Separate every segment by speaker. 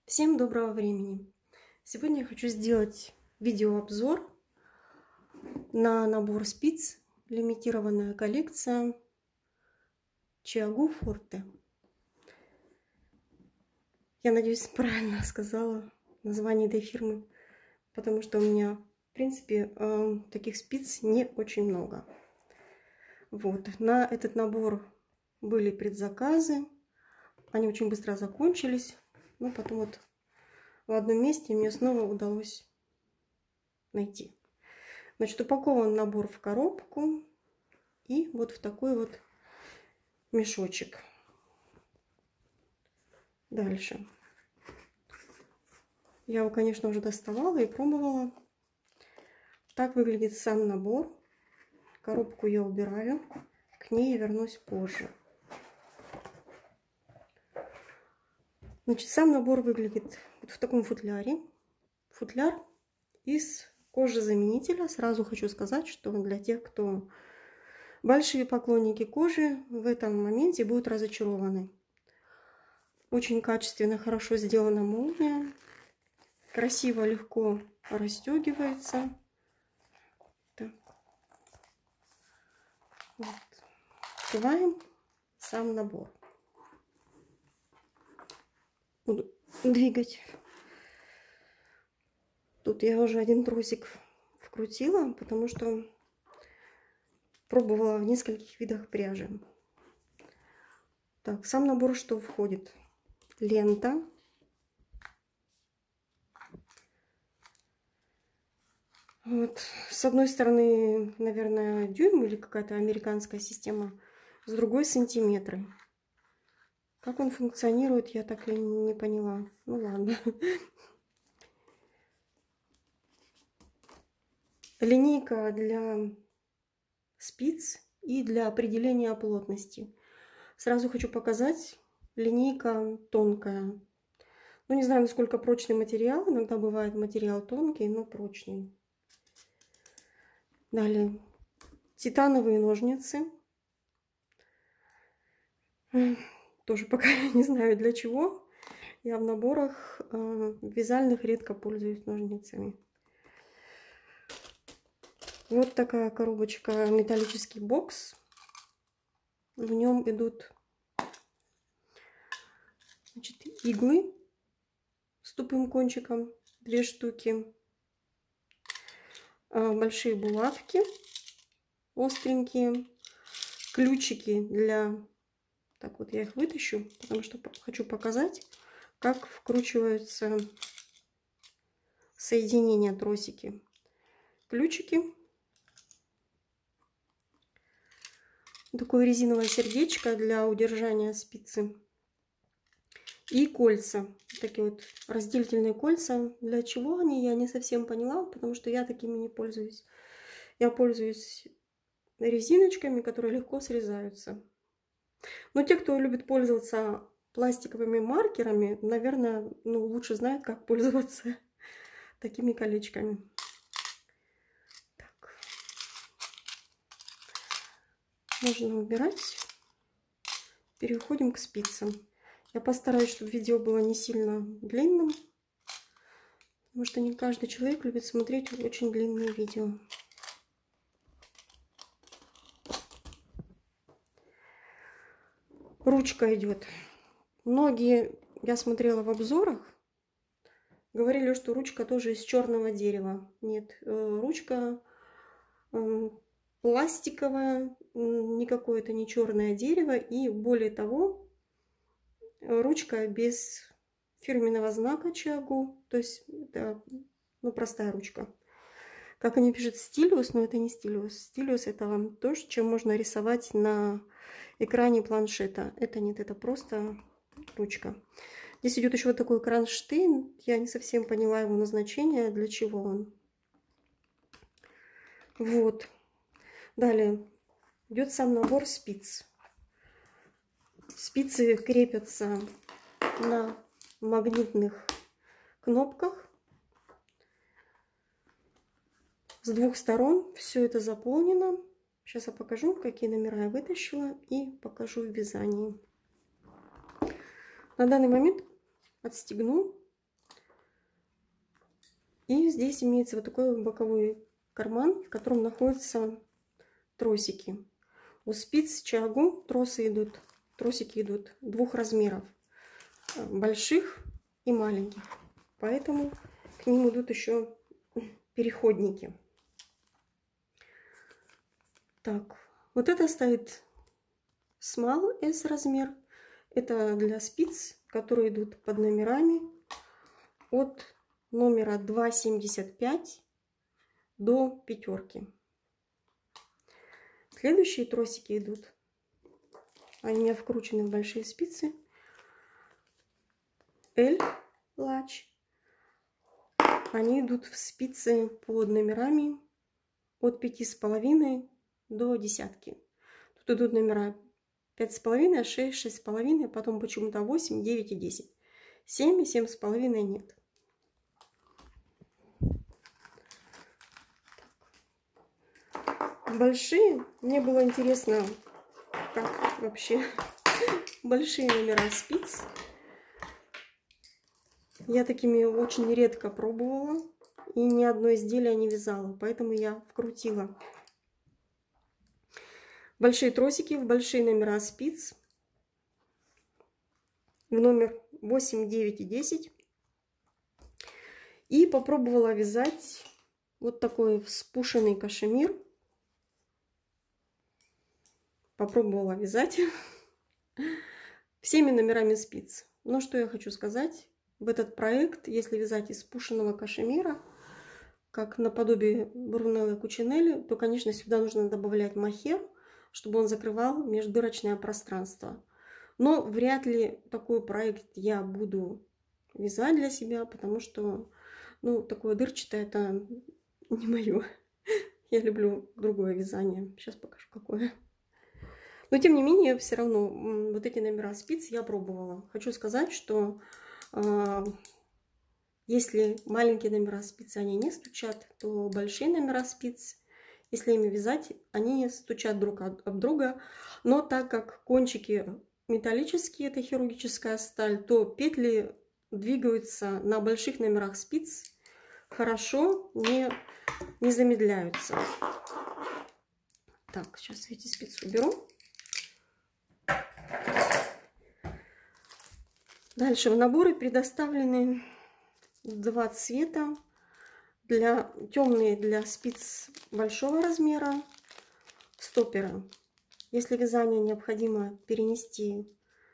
Speaker 1: Всем доброго времени! Сегодня я хочу сделать видеообзор на набор спиц, лимитированная коллекция Chiagu Forte. Я надеюсь, правильно сказала название этой фирмы, потому что у меня, в принципе, таких спиц не очень много. Вот. На этот набор были предзаказы, они очень быстро закончились, но потом вот в одном месте мне снова удалось найти. Значит, упакован набор в коробку и вот в такой вот мешочек. Дальше. Я его, конечно, уже доставала и пробовала. Так выглядит сам набор. Коробку я убираю. К ней я вернусь позже. Значит, сам набор выглядит вот в таком футляре. Футляр из кожезаменителя. Сразу хочу сказать, что для тех, кто большие поклонники кожи, в этом моменте будут разочарованы. Очень качественно, хорошо сделана молния. Красиво, легко расстегивается. Так. Вот. Открываем сам набор. Буду двигать. Тут я уже один тросик вкрутила, потому что пробовала в нескольких видах пряжи. Так, сам набор что входит? Лента. Вот. С одной стороны, наверное, дюйм или какая-то американская система, с другой сантиметры. Как он функционирует, я так и не поняла. Ну ладно. Линейка для спиц и для определения плотности. Сразу хочу показать, линейка тонкая. Ну, не знаю, насколько прочный материал. Иногда бывает материал тонкий, но прочный. Далее. Титановые ножницы. Тоже пока не знаю для чего. Я в наборах вязальных редко пользуюсь ножницами. Вот такая коробочка, металлический бокс. В нем идут, значит, иглы с тупым кончиком, 2 штуки. Большие булавки, остренькие. Ключики для... Так вот я их вытащу, потому что хочу показать, как вкручиваются соединения тросики. Ключики. Такое резиновое сердечко для удержания спицы. И кольца. Такие вот разделительные кольца. Для чего они, я не совсем поняла, потому что я такими не пользуюсь. Я пользуюсь резиночками, которые легко срезаются. Но те, кто любит пользоваться пластиковыми маркерами, наверное, лучше знают, как пользоваться такими колечками. Так. Можно убирать. Переходим к спицам. Я постараюсь, чтобы видео было не сильно длинным, потому что не каждый человек любит смотреть очень длинные видео. Ручка идет. Многие, я смотрела в обзорах, говорили, что ручка тоже из черного дерева. Нет, ручка пластиковая, никакое это не черное дерево. И более того, ручка без фирменного знака Chiagu. То есть это простая ручка. Как они пишут, стилус, но это не стилус. Стилус — это то, чем можно рисовать на экране планшета. Это нет, это просто ручка. Здесь идет еще вот такой кронштейн. Я не совсем поняла его назначение, для чего он. Вот. Далее идет сам набор спиц. Спицы крепятся на магнитных кнопках. С двух сторон все это заполнено. Сейчас я покажу, какие номера я вытащила, и покажу в вязании. На данный момент отстегну И здесь имеется вот такой боковой карман, в котором находятся тросики. У спиц чиагу тросики идут двух размеров, больших и маленьких. Поэтому к ним идут еще переходники. Так, вот это стоит small S размер. Это для спиц, которые идут под номерами от номера 2,75 до пятерки. Следующие тросики идут. Они у меня вкручены в большие спицы. L large. Они идут в спицы под номерами от 5,5 до десятки. Тут идут номера 5,5, 6, 6,5, потом почему-то 8, 9 и 10. 7 и 7,5 нет. Большие. Мне было интересно, как вообще большие номера спиц. Я такими очень редко пробовала и ни одно изделие не вязала, поэтому я вкрутила большие тросики в большие номера спиц в номер 8, 9 и 10 и попробовала вязать вот такой вспушенный кашемир. Попробовала вязать всеми номерами спиц. Но что я хочу сказать, в этот проект, если вязать из спушенного кашемира, как наподобие Брунелло Кучинелли, то, конечно, сюда нужно добавлять мохер, чтобы он закрывал междырочное пространство. Но вряд ли такой проект я буду вязать для себя, потому что, ну, такое дырчатое это не мое. Я люблю другое вязание. Сейчас покажу, какое. Но, тем не менее, все равно вот эти номера спиц я пробовала. Хочу сказать, что если маленькие номера спиц, они не стучат, то большие номера спиц, если ими вязать, они стучат друг об друга. Но так как кончики металлические, это хирургическая сталь, то петли двигаются на больших номерах спиц, хорошо не замедляются. Так, сейчас эти спицы уберу. Дальше в наборе предоставлены два цвета. Темные для спиц большого размера, стопперы. Если вязание необходимо перенести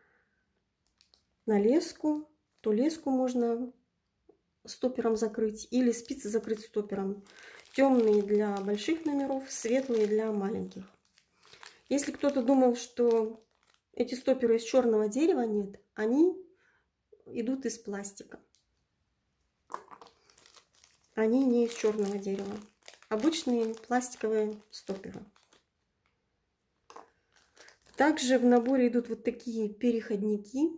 Speaker 1: на леску, то леску можно стоппером закрыть или спицы закрыть стоппером. Темные для больших номеров, светлые для маленьких. Если кто-то думал, что эти стопперы из черного дерева, нет, они идут из пластика. Они не из черного дерева. Обычные пластиковые стопперы. Также в наборе идут вот такие переходники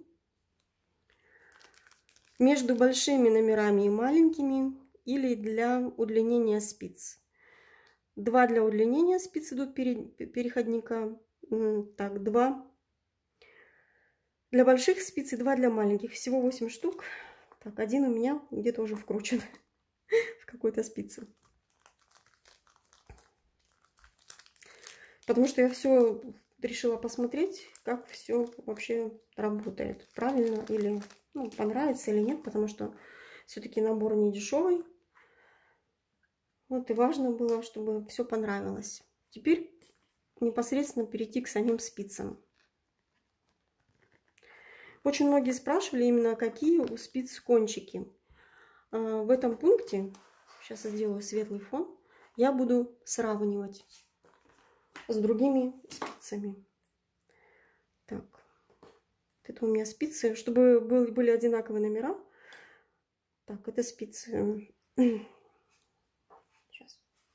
Speaker 1: между большими номерами и маленькими или для удлинения спиц. Два для удлинения спиц идут переходника. Так, два для больших спиц и два для маленьких. Всего 8 штук. Так, один у меня где-то уже вкручен в какой-то спице. Потому что я все решила посмотреть, как все вообще работает. Правильно или понравится или нет. Потому что все-таки набор не дешевый. Вот и важно было, чтобы все понравилось. Теперь непосредственно перейти к самим спицам. Очень многие спрашивали именно, какие у спиц кончики. В этом пункте, сейчас я сделаю светлый фон, я буду сравнивать с другими спицами. Так, это у меня спицы, чтобы были одинаковые номера. Так, это спицы. Сейчас.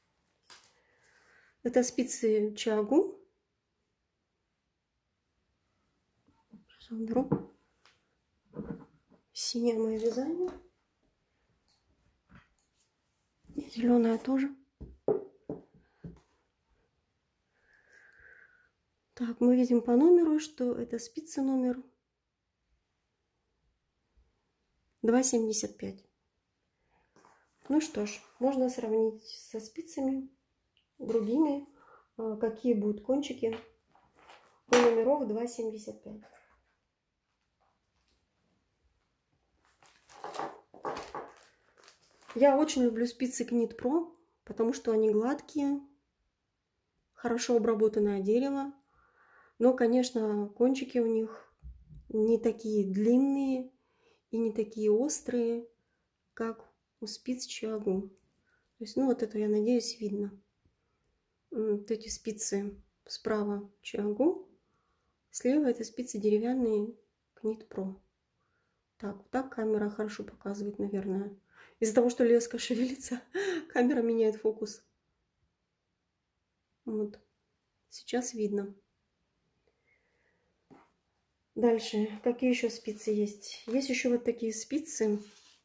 Speaker 1: Это спицы чиагу. Сейчас уберу. Синее мое вязание. И зеленая тоже. Так, мы видим по номеру, что это спица номер 2,75. Ну что ж, можно сравнить со спицами другими, какие будут кончики у номеров 2,75. Я очень люблю спицы Knit Pro, потому что они гладкие, хорошо обработанное дерево. Но, конечно, кончики у них не такие длинные и не такие острые, как у спиц Чиагу. То есть, ну вот это, я надеюсь, видно. Вот эти спицы справа Чиагу, слева это спицы деревянные Knit Pro. Так камера хорошо показывает, наверное. Из-за того, что леска шевелится, камера меняет фокус. Вот. Сейчас видно. Дальше. Какие еще спицы есть? Есть еще вот такие спицы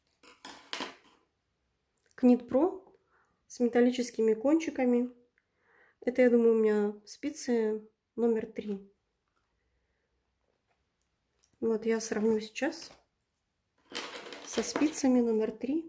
Speaker 1: Knit Pro с металлическими кончиками. Это, я думаю, у меня спицы номер 3. Вот я сравню сейчас со спицами номер 3.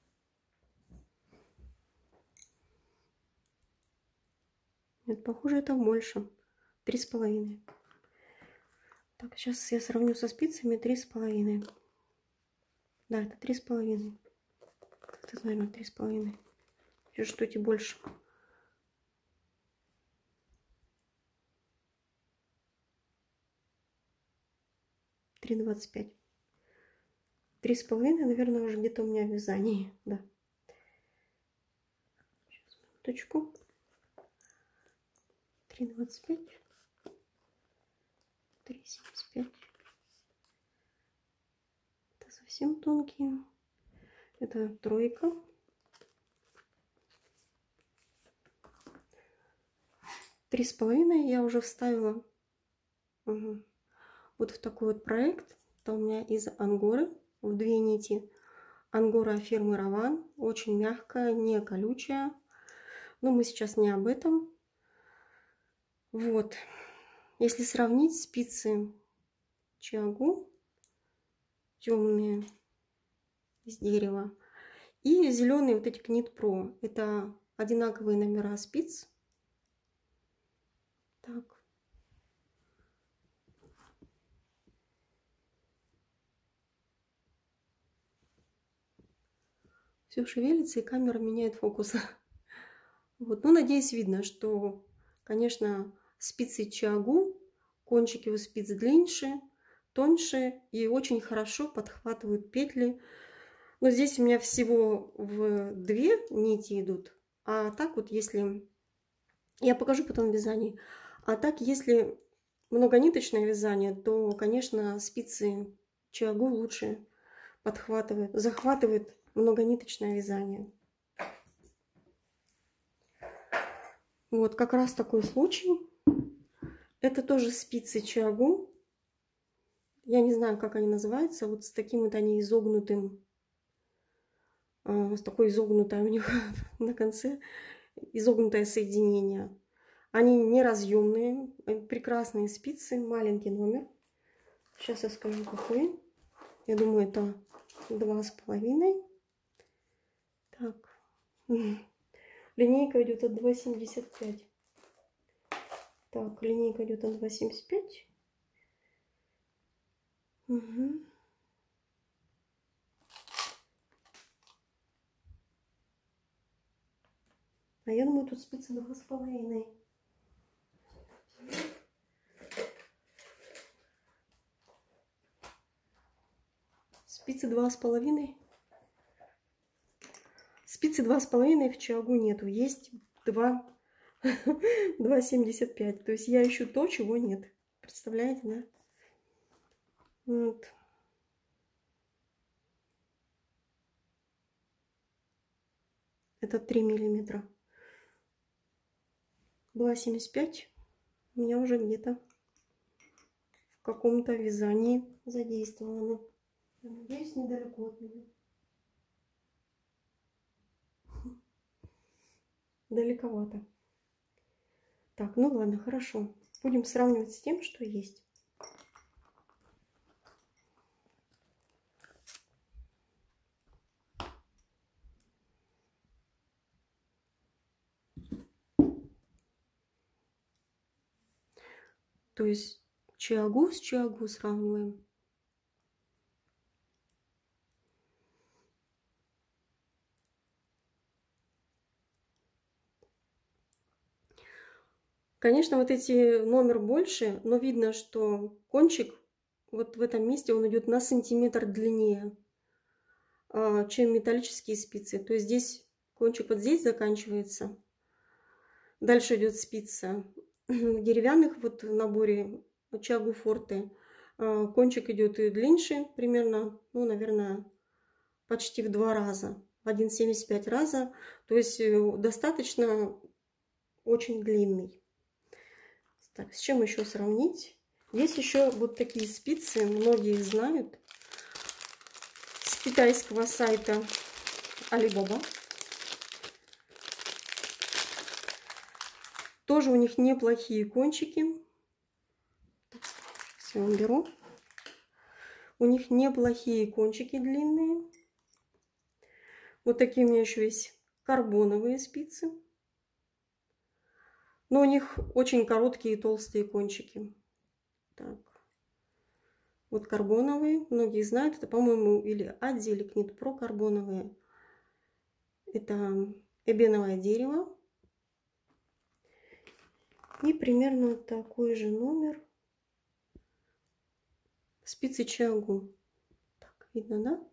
Speaker 1: Нет, похоже, это больше. 3,5. Так, сейчас я сравню со спицами 3,5. Да, это 3,5. Это, наверное, 3,5. Еще штуки больше. Три 25. 3,5, наверное, уже где-то у меня в вязании. Да. Сейчас, минуточку. 3,25. 3,75. Это совсем тонкие. Это тройка. 3,5 я уже вставила вот в такой вот проект. Это у меня из ангоры в 2 нити. Ангора фирмы Раван. Очень мягкая, не колючая. Но мы сейчас не об этом. Вот. Если сравнить спицы Чиагу, темные из дерева, и зеленые вот эти Knit Pro, это одинаковые номера спиц. Так. Все шевелится, и камера меняет фокус. Вот. Ну, надеюсь, видно, что, конечно, спицы Чиагу, кончики у спиц длиннее, тоньше и очень хорошо подхватывают петли. Но здесь у меня всего в 2 нити идут. А так вот, если... Я покажу потом вязание. А так, если многониточное вязание, то, конечно, спицы Чиагу лучше подхватывают, захватывают многониточное вязание. Вот как раз такой случай. Это тоже спицы Чиагу. Я не знаю, как они называются. Вот с таким вот они изогнутым. С такой изогнутой у них на конце. Изогнутое соединение. Они неразъемные. Прекрасные спицы. Маленький номер. Сейчас я скажу, какой. Я думаю, это 2,5. Так. Линейка идет от 2,75. Так, линейка идет от 2,75. Угу. А я думаю, тут спицы 2,5. Спицы 2,5. Спицы 2,5 в Чиагу нету. Есть 2,75. То есть я ищу то, чего нет. Представляете, да? Вот. Это 3 миллиметра. 2,75 у меня уже где-то в каком-то вязании задействовано. Я надеюсь, недалеко от меня. Далековато. Так, ну ладно, хорошо. Будем сравнивать с тем, что есть. То есть чиагу с чиагу сравниваем. Конечно, вот эти номер больше, но видно, что кончик вот в этом месте он идет на сантиметр длиннее, чем металлические спицы. То есть здесь кончик вот здесь заканчивается. Дальше идет спица. В деревянных вот в наборе чагу форте кончик идет и длиннее примерно, ну, наверное, почти в 2 раза, в 1,75 раза. То есть достаточно очень длинный. Так, с чем еще сравнить? Есть еще вот такие спицы, многие знают, с китайского сайта Alibaba. Тоже у них неплохие кончики. Все, уберу. У них неплохие кончики длинные. Вот такие у меня еще есть карбоновые спицы. Но у них очень короткие и толстые кончики. Так. Вот карбоновые. Многие знают. Это, по-моему, или Адзи, или Книт Про карбоновые. Это эбеновое дерево. И примерно такой же номер. Спицы чиагу. Так, видно, да?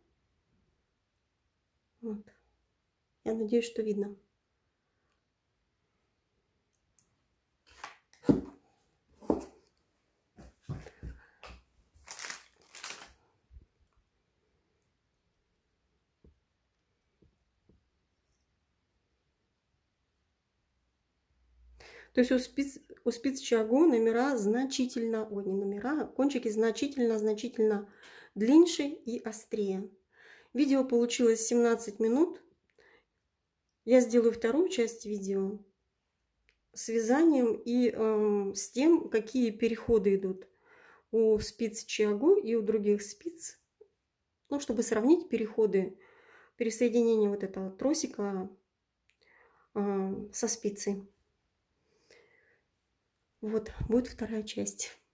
Speaker 1: Вот. Я надеюсь, что видно. То есть у спиц чиагу номера значительно, ой, не номера, кончики значительно длиннее и острее. Видео получилось 17 минут. Я сделаю вторую часть видео с вязанием и с тем, какие переходы идут у спиц чиагу и у других спиц. Ну, чтобы сравнить переходы, пересоединение вот этого тросика со спицей. Вот, будет вторая часть.